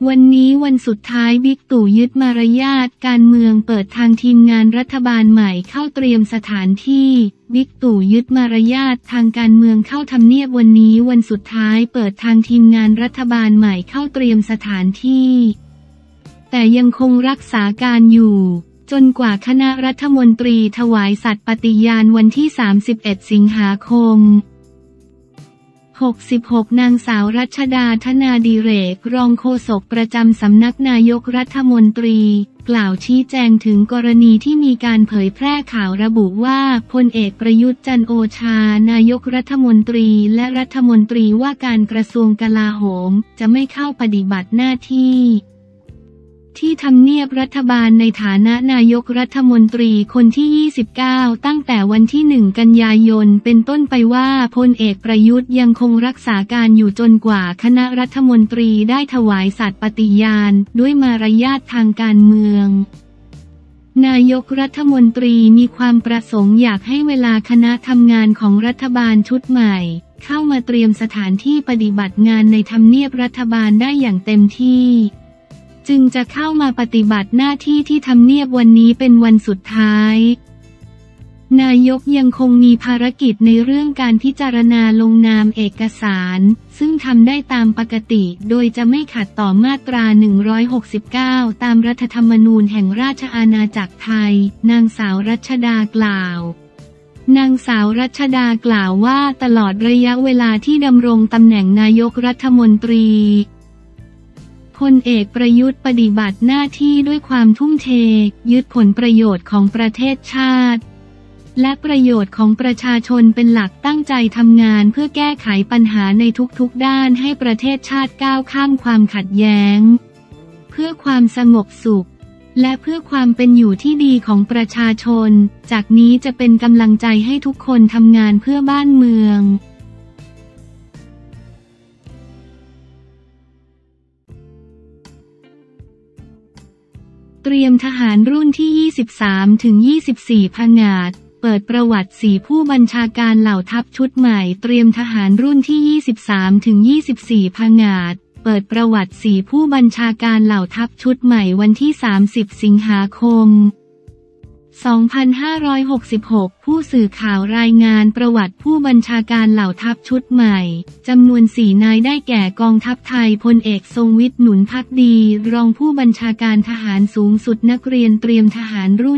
วันนี้วันสุดท้ายบิ๊กตู่ยึดมารยาทการเมืองเปิดทางทีมงานรัฐบาลใหม่เข้าเตรียมสถานที่บิ๊กตู่ยึดมารยาททางการเมืองเข้าทำเนียบวันนี้วันสุดท้ายเปิดทางทีมงานรัฐบาลใหม่เข้าเตรียมสถานที่แต่ยังคงรักษาการอยู่จนกว่าคณะรัฐมนตรีถวายสัตย์ปฏิญาณวันที่31 สิงหาคม66นางสาวรัชดาธนาดิเรกรองโฆษกประจำสำนักนายกรัฐมนตรีกล่าวชี้แจงถึงกรณีที่มีการเผยแพร่ข่าวระบุว่าพลเอกประยุทธ์จันทร์โอชานายกรัฐมนตรีและรัฐมนตรีว่าการกระทรวงกลาโหมจะไม่เข้าปฏิบัติหน้าที่ที่ทำเนียบรัฐบาลในฐานะนายกรัฐมนตรีคนที่29ตั้งแต่วันที่1 กันยายนเป็นต้นไปว่าพลเอกประยุทธ์ยังคงรักษาการอยู่จนกว่าคณะรัฐมนตรีได้ถวายสัตย์ปฏิญาณด้วยมารยาททางการเมืองนายกรัฐมนตรีมีความประสงค์อยากให้เวลาคณะทำงานของรัฐบาลชุดใหม่เข้ามาเตรียมสถานที่ปฏิบัติงานในทำเนียบรัฐบาลได้อย่างเต็มที่จึงจะเข้ามาปฏิบัติหน้าที่ที่ทำเนียบวันนี้เป็นวันสุดท้ายนายกยังคงมีภารกิจในเรื่องการพิจารณาลงนามเอกสารซึ่งทำได้ตามปกติโดยจะไม่ขัดต่อมาตรา169ตามรัฐธรรมนูญแห่งราชอาณาจักรไทยนางสาวรัชดากล่าวนางสาวรัชดากล่าวว่าตลอดระยะเวลาที่ดำรงตำแหน่งนายกรัฐมนตรีพลเอกประยุทธ์ปฏิบัติหน้าที่ด้วยความทุ่มเทยึดผลประโยชน์ของประเทศชาติและประโยชน์ของประชาชนเป็นหลักตั้งใจทำงานเพื่อแก้ไขปัญหาในทุกๆด้านให้ประเทศชาติก้าวข้ามความขัดแย้งเพื่อความสงบสุขและเพื่อความเป็นอยู่ที่ดีของประชาชนจากนี้จะเป็นกำลังใจให้ทุกคนทำงานเพื่อบ้านเมืองเตรียมทหารรุ่นที่23 ถึง 24ผงาดเปิดประวัติ4ผู้บัญชาการเหล่าทัพชุดใหม่เตรียมทหารรุ่นที่23 ถึง 24ผงาดเปิดประวัติ4ผู้บัญชาการเหล่าทัพชุดใหม่วันที่30 สิงหาคม2566ผู้สื่อข่าวรายงานประวัติผู้บัญชาการเหล่าทัพชุดใหม่จำนวน4นายได้แก่กองทัพไทยพลเอกทรงวิทย์หนุนภักดีรองผู้บัญชาการทหารสูงสุดนักเรียนเตรียมทหารรุ่น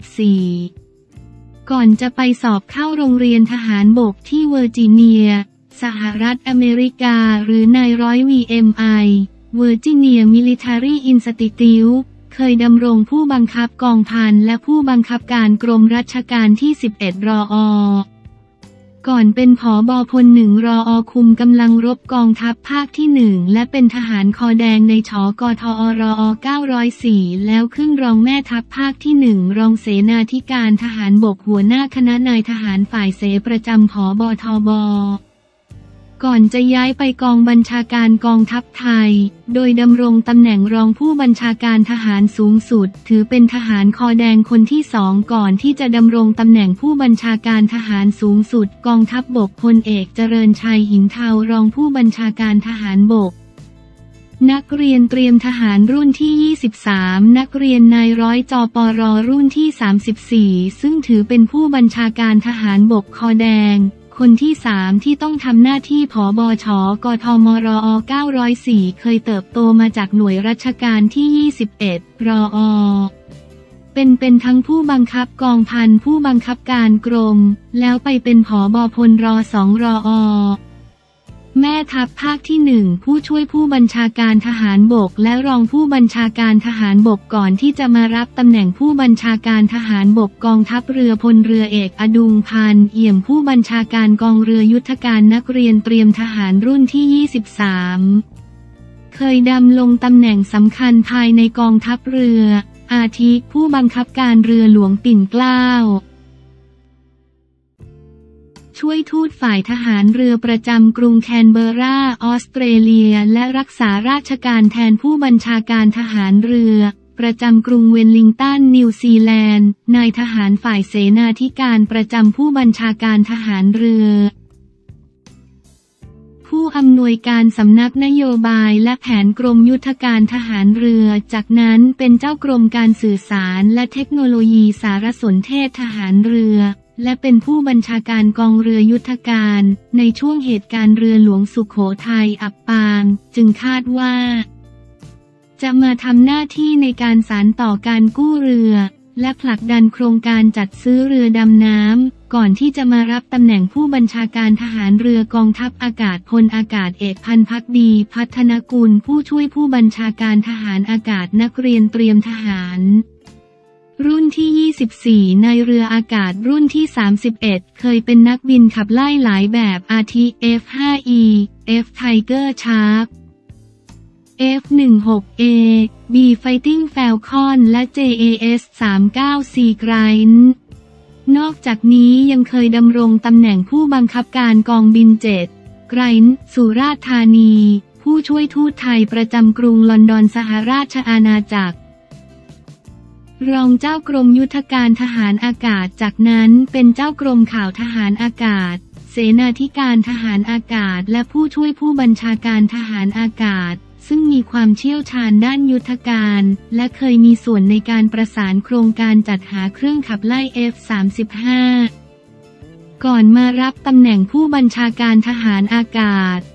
24ก่อนจะไปสอบเข้าโรงเรียนทหารบกที่เวอร์จิเนียสหรัฐอเมริกาหรือนายร้อย VMI Virginia Military Instituteเคยดำรงผู้บังคับกองพันและผู้บังคับการกรมรัชกาลที่11รอ.ก่อนเป็นผบ.พล1รอ.คุมกำลังรบกองทัพภาคที่1และเป็นทหารคอแดงในชกทอรอ904แล้วขึ้นรองแม่ทัพภาคที่1รองเสนาธิการทหารบกหัวหน้าคณะนายทหารฝ่ายเสประจำผบ.ทบ.ก่อนจะย้ายไปกองบัญชาการกองทัพไทยโดยดำรงตำแหน่งรองผู้บัญชาการทหารสูงสุดถือเป็นทหารคอแดงคนที่2ก่อนที่จะดำรงตำแหน่งผู้บัญชาการทหารสูงสุดกองทัพบกพลเอกเจริญชัยหินเทารองผู้บัญชาการทหารบกนักเรียนเตรียมทหารรุ่นที่23นักเรียนนายร้อยจปรรุ่นที่34ซึ่งถือเป็นผู้บัญชาการทหารบกคอแดงคนที่3ที่ต้องทำหน้าที่ผบ.ช.กทมรอ904เคยเติบโตมาจากหน่วยราชการที่21รอ.เป็นทั้งผู้บังคับกองพันผู้บังคับการกรมแล้วไปเป็นผบ.พลร2รอ.แม่ทัพภาคที่1ผู้ช่วยผู้บัญชาการทหารบกและรองผู้บัญชาการทหารบกก่อนที่จะมารับตำแหน่งผู้บัญชาการทหารบกกองทัพเรือพลเรือเอกอดุงพันธ์เอี่ยมผู้บัญชาการกองเรือยุทธการนักเรียนเตรียมทหารรุ่นที่23เคยดำรงตำแหน่งสำคัญภายในกองทัพเรืออาทิผู้บังคับการเรือหลวงปิ่นเกล้าช่วยทูตฝ่ายทหารเรือประจำกรุงแคนเบอร์ราออสเตรเลียและรักษาราชการแทนผู้บัญชาการทหารเรือประจำกรุงเวลลิงตันนิวซีแลนด์นายทหารฝ่ายเสนาธิการประจำผู้บัญชาการทหารเรือผผู้อำนวยการสำนักนโยบายและแผนกรมยุทธการทหารเรือ จากนั้นเป็นเจ้ากรมการสื่อสารและเทคโนโลยีสารสนเทศทหารเรือ และเป็นผู้บัญชาการกองเรือยุทธการในช่วงเหตุการณ์เรือหลวงสุโขทัยอับปางจึงคาดว่าจะมาทำหน้าที่ในการสานต่อการกู้เรือและผลักดันโครงการจัดซื้อเรือดำน้ำก่อนที่จะมารับตำแหน่งผู้บัญชาการทหารเรือกองทัพอากาศพลอากาศเอกพันธ์ภักดีพัฒนกุลผู้ช่วยผู้บัญชาการทหารอากาศนักเรียนเตรียมทหารรุ่นที่ 24ในเรืออากาศรุ่นที่ 31เคยเป็นนักบินขับไล่หลายแบบอาทิ F5E F Tiger Shark F16A B Fighting Falcon และ JAS 39C Grind นอกจากนี้ยังเคยดำรงตำแหน่งผู้บังคับการกองบิน7 Grind สุราษฎร์ธานีผู้ช่วยทูตไทยประจำกรุงลอนดอนสหราชอาณาจักรรองเจ้ากรมยุทธการทหารอากาศจากนั้นเป็นเจ้ากรมข่าวทหารอากาศเสนาธิการทหารอากาศและผู้ช่วยผู้บัญชาการทหารอากาศซึ่งมีความเชี่ยวชาญด้านยุทธการและเคยมีส่วนในการประสานโครงการจัดหาเครื่องขับไล่ F-35 ก่อนมารับตำแหน่งผู้บัญชาการทหารอากาศ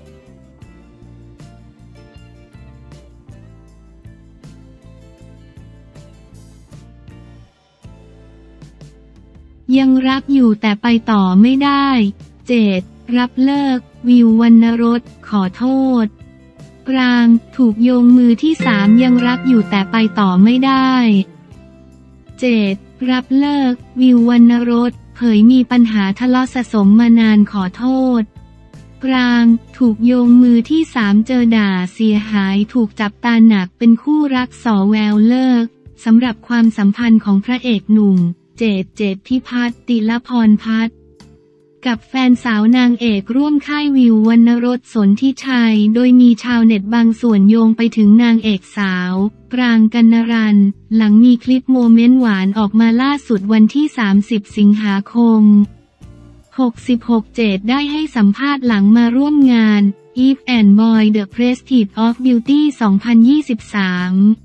ยังรักอยู่แต่ไปต่อไม่ได้7รับเลิกวิววรรณรสขอโทษปรางถูกโยงมือที่3ยังรักอยู่แต่ไปต่อไม่ได้7รับเลิกวิววรรณรสเผยมีปัญหาทะเลาะสะสมมานานขอโทษปรางถูกโยงมือที่3เจอด่าเสียหายถูกจับตาหนักเป็นคู่รักสอแววเลิกสำหรับความสัมพันธ์ของพระเอกหนุ่มเจตพิพัฒน์ติลพรพัฒน์กับแฟนสาวนางเอกร่วมค่ายวิววรรณรสสนธิชัยโดยมีชาวเน็ตบางส่วนโยงไปถึงนางเอกสาวปรางกรรณรันหลังมีคลิปโมเมนต์หวานออกมาล่าสุดวันที่30สิงหาคม66เจตได้ให้สัมภาษณ์หลังมาร่วมงาน Eve and Boy The Prestige of Beauty 2023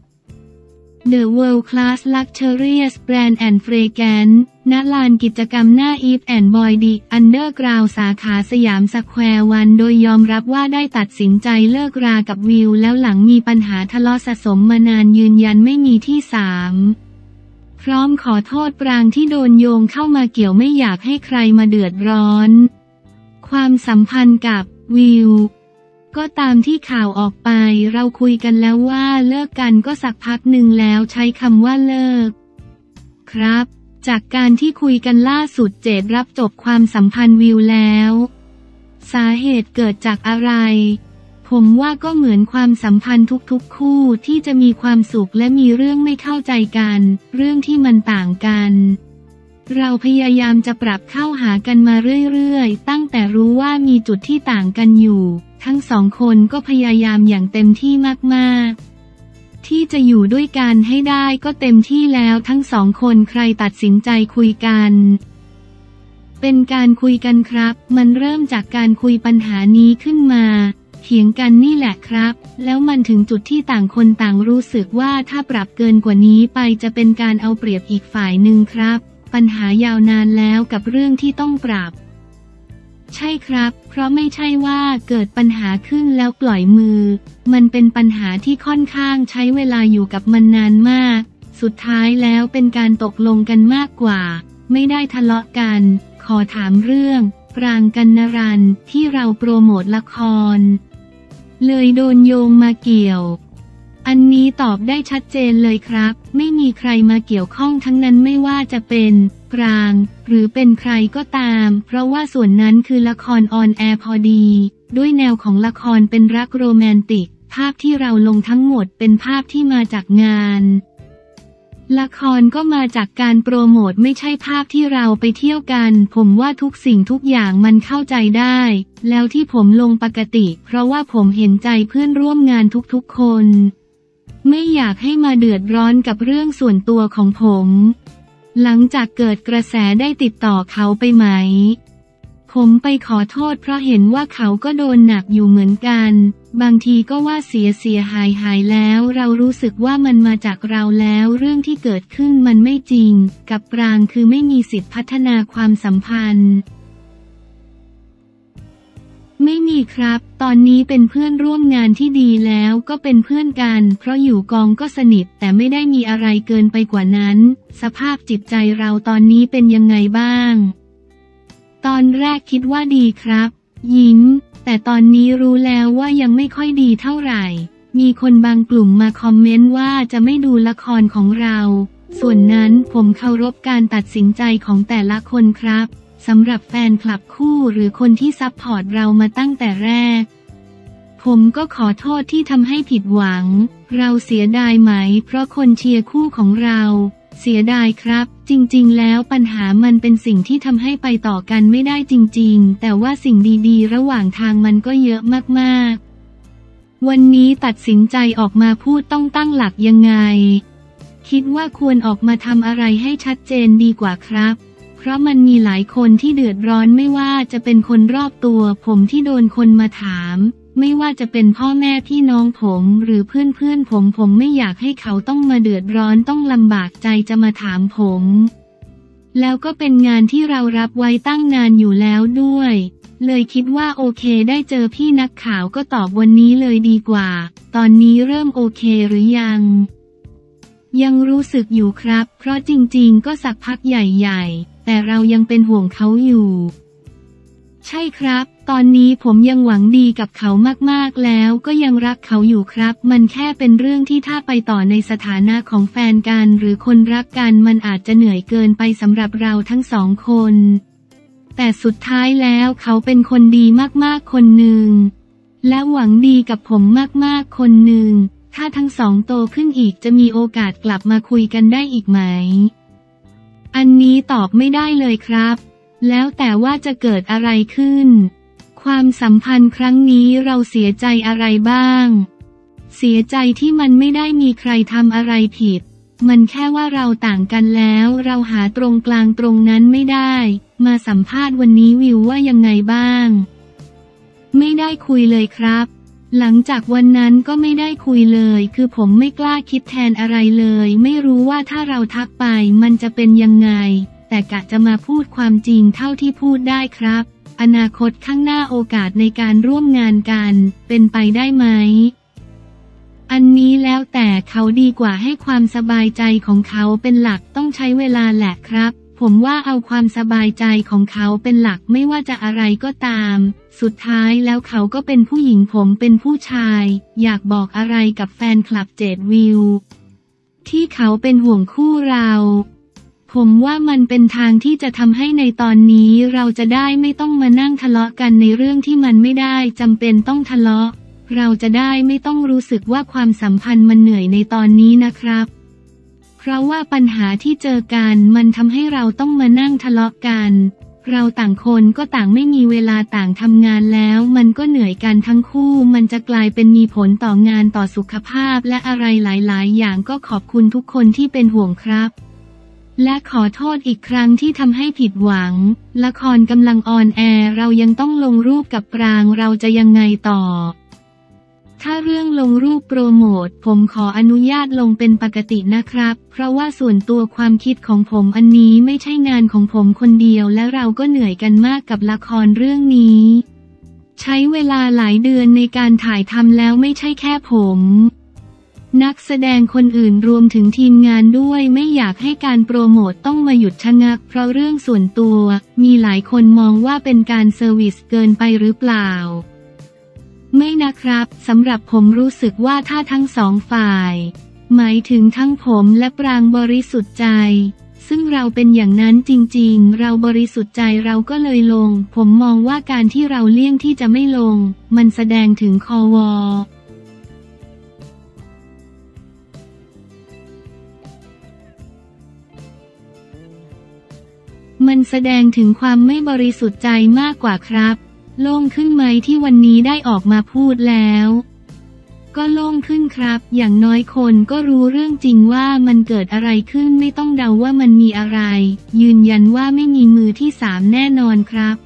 The World Class Luxurious Brand and Fragrance ณ ลานกิจกรรมหน้า Eve and Boy The Underground สาขาสยามสแควร์วันโดยยอมรับว่าได้ตัดสินใจเลิกรากับวิวแล้วหลังมีปัญหาทะเลาะสะสมมานานยืนยันไม่มีที่3พร้อมขอโทษปรางที่โดนโยงเข้ามาเกี่ยวไม่อยากให้ใครมาเดือดร้อนความสัมพันธ์กับวิวก็ตามที่ข่าวออกไปเราคุยกันแล้วว่าเลิกกันก็สักพักหนึ่งแล้วใช้คำว่าเลิกครับจากการที่คุยกันล่าสุดเจตรับจบความสัมพันธ์วิวแล้วสาเหตุเกิดจากอะไรผมว่าก็เหมือนความสัมพันธ์ทุกๆคู่ที่จะมีความสุขและมีเรื่องไม่เข้าใจกันเรื่องที่มันต่างกันเราพยายามจะปรับเข้าหากันมาเรื่อยๆตั้งแต่รู้ว่ามีจุดที่ต่างกันอยู่ทั้ง2คนก็พยายามอย่างเต็มที่มากๆที่จะอยู่ด้วยกันให้ได้ก็เต็มที่แล้วทั้ง2คนใครตัดสินใจคุยกันเป็นการคุยกันครับมันเริ่มจากการคุยปัญหานี้ขึ้นมาเถียงกันนี่แหละครับแล้วมันถึงจุดที่ต่างคนต่างรู้สึกว่าถ้าปรับเกินกว่านี้ไปจะเป็นการเอาเปรียบอีกฝ่ายหนึ่งครับปัญหายาวนานแล้วกับเรื่องที่ต้องปรับใช่ครับเพราะไม่ใช่ว่าเกิดปัญหาขึ้นแล้วปล่อยมือมันเป็นปัญหาที่ค่อนข้างใช้เวลาอยู่กับมันนานมากสุดท้ายแล้วเป็นการตกลงกันมากกว่าไม่ได้ทะเลาะกันขอถามเรื่องปรางกรรณรันที่เราโปรโมทละครเลยโดนโยงมาเกี่ยวอันนี้ตอบได้ชัดเจนเลยครับไม่มีใครมาเกี่ยวข้องทั้งนั้นไม่ว่าจะเป็นปรางหรือเป็นใครก็ตามเพราะว่าส่วนนั้นคือละครออนแอร์พอดีด้วยแนวของละครเป็นรักโรแมนติกภาพที่เราลงทั้งหมดเป็นภาพที่มาจากงานละครก็มาจากการโปรโมทไม่ใช่ภาพที่เราไปเที่ยวกันผมว่าทุกสิ่งทุกอย่างมันเข้าใจได้แล้วที่ผมลงปกติเพราะว่าผมเห็นใจเพื่อนร่วมงานทุกๆคนไม่อยากให้มาเดือดร้อนกับเรื่องส่วนตัวของผมหลังจากเกิดกระแสได้ติดต่อเขาไปไหมผผมไปขอโทษเพราะเห็นว่าเขาก็โดนหนักอยู่เหมือนกันบางทีก็ว่าเสียหายแล้วเรารู้สึกว่ามันมาจากเราแล้วเรื่องที่เกิดขึ้นมันไม่จริงกับปรางคือไม่มีสิทธิพัฒนาความสัมพันธ์ไม่มีครับตอนนี้เป็นเพื่อนร่วมงานที่ดีแล้วก็เป็นเพื่อนกันเพราะอยู่กองก็สนิทแต่ไม่ได้มีอะไรเกินไปกว่านั้นสภาพจิตใจเราตอนนี้เป็นยังไงบ้างตอนแรกคิดว่าดีครับยิ้มแต่ตอนนี้รู้แล้วว่ายังไม่ค่อยดีเท่าไหร่มีคนบางกลุ่มมาคอมเมนต์ว่าจะไม่ดูละครของเราส่วนนั้นผมเคารพการตัดสินใจของแต่ละคนครับสำหรับแฟนคลับคู่หรือคนที่ซัพพอร์ตเรามาตั้งแต่แรกผมก็ขอโทษที่ทำให้ผิดหวังเราเสียดายไหมเพราะคนเชียร์คู่ของเราเสียดายครับจริงๆแล้วปัญหามันเป็นสิ่งที่ทำให้ไปต่อกันไม่ได้จริงๆแต่ว่าสิ่งดีๆระหว่างทางมันก็เยอะมากๆวันนี้ตัดสินใจออกมาพูดต้องตั้งหลักยังไงคิดว่าควรออกมาทำอะไรให้ชัดเจนดีกว่าครับเพราะมันมีหลายคนที่เดือดร้อนไม่ว่าจะเป็นคนรอบตัวผมที่โดนคนมาถามไม่ว่าจะเป็นพ่อแม่พี่น้องผมหรือเพื่อนผมไม่อยากให้เขาต้องมาเดือดร้อนต้องลำบากใจจะมาถามผมแล้วก็เป็นงานที่เรารับไว้ตั้งนานอยู่แล้วด้วยเลยคิดว่าโอเคได้เจอพี่นักข่าวก็ตอบวันนี้เลยดีกว่าตอนนี้เริ่มโอเคหรือยังรู้สึกอยู่ครับเพราะจริงๆก็สักพักใหญ่ๆแต่เรายังเป็นห่วงเขาอยู่ใช่ครับตอนนี้ผมยังหวังดีกับเขามากๆแล้วก็ยังรักเขาอยู่ครับมันแค่เป็นเรื่องที่ถ้าไปต่อในสถานะของแฟนกันหรือคนรักกันมันอาจจะเหนื่อยเกินไปสำหรับเราทั้งสองคนแต่สุดท้ายแล้วเขาเป็นคนดีมากๆคนหนึ่งและหวังดีกับผมมากๆคนหนึ่งถ้าทั้งสองโตขึ้นอีกจะมีโอกาสกลับมาคุยกันได้อีกไหมอันนี้ตอบไม่ได้เลยครับแล้วแต่ว่าจะเกิดอะไรขึ้นความสัมพันธ์ครั้งนี้เราเสียใจอะไรบ้างเสียใจที่มันไม่ได้มีใครทำอะไรผิดมันแค่ว่าเราต่างกันแล้วเราหาตรงกลางตรงนั้นไม่ได้มาสัมภาษณ์วันนี้วิวว่ายังไงบ้างไม่ได้คุยเลยครับหลังจากวันนั้นก็ไม่ได้คุยเลยคือผมไม่กล้าคิดแทนอะไรเลยไม่รู้ว่าถ้าเราทักไปมันจะเป็นยังไงแต่กะจะมาพูดความจริงเท่าที่พูดได้ครับอนาคตข้างหน้าโอกาสในการร่วมงานกันเป็นไปได้ไหมอันนี้แล้วแต่เขาดีกว่าให้ความสบายใจของเขาเป็นหลักต้องใช้เวลาแหละครับผมว่าเอาความสบายใจของเขาเป็นหลักไม่ว่าจะอะไรก็ตามสุดท้ายแล้วเขาก็เป็นผู้หญิงผมเป็นผู้ชายอยากบอกอะไรกับแฟนคลับเจดวิวที่เขาเป็นห่วงคู่เราผมว่ามันเป็นทางที่จะทำให้ในตอนนี้เราจะได้ไม่ต้องมานั่งทะเลาะกันในเรื่องที่มันไม่ได้จำเป็นต้องทะเลาะเราจะได้ไม่ต้องรู้สึกว่าความสัมพันธ์มันเหนื่อยในตอนนี้นะครับเพราะว่าปัญหาที่เจอกันมันทำให้เราต้องมานั่งทะเลาะกันเราต่างคนก็ต่างไม่มีเวลาต่างทำงานแล้วมันก็เหนื่อยกันทั้งคู่มันจะกลายเป็นมีผลต่องานต่อสุขภาพและอะไรหลายๆอย่างก็ขอบคุณทุกคนที่เป็นห่วงครับและขอโทษอีกครั้งที่ทำให้ผิดหวังละครกำลังออนแอร์เรายังต้องลงรูปกับปรางเราจะยังไงต่อถ้าเรื่องลงรูปโปรโมทผมขออนุญาตลงเป็นปกตินะครับเพราะว่าส่วนตัวความคิดของผมอันนี้ไม่ใช่งานของผมคนเดียวและเราก็เหนื่อยกันมากกับละครเรื่องนี้ใช้เวลาหลายเดือนในการถ่ายทำแล้วไม่ใช่แค่ผมนักแสดงคนอื่นรวมถึงทีมงานด้วยไม่อยากให้การโปรโมทต้องมาหยุดชะงักเพราะเรื่องส่วนตัวมีหลายคนมองว่าเป็นการเซอร์วิสเกินไปหรือเปล่าไม่นะครับสำหรับผมรู้สึกว่าถ้าทั้งสองฝ่ายหมายถึงทั้งผมและปรางบริสุทธิ์ใจซึ่งเราเป็นอย่างนั้นจริงๆเราบริสุทธิ์ใจเราก็เลยลงผมมองว่าการที่เราเลี่ยงที่จะไม่ลงมันแสดงถึงคว.มันแสดงถึงความไม่บริสุทธิ์ใจมากกว่าครับโล่งขึ้นไหมที่วันนี้ได้ออกมาพูดแล้วก็โล่งขึ้นครับอย่างน้อยคนก็รู้เรื่องจริงว่ามันเกิดอะไรขึ้นไม่ต้องเดาว่ามันมีอะไรยืนยันว่าไม่มีมือที่สามแน่นอนครับ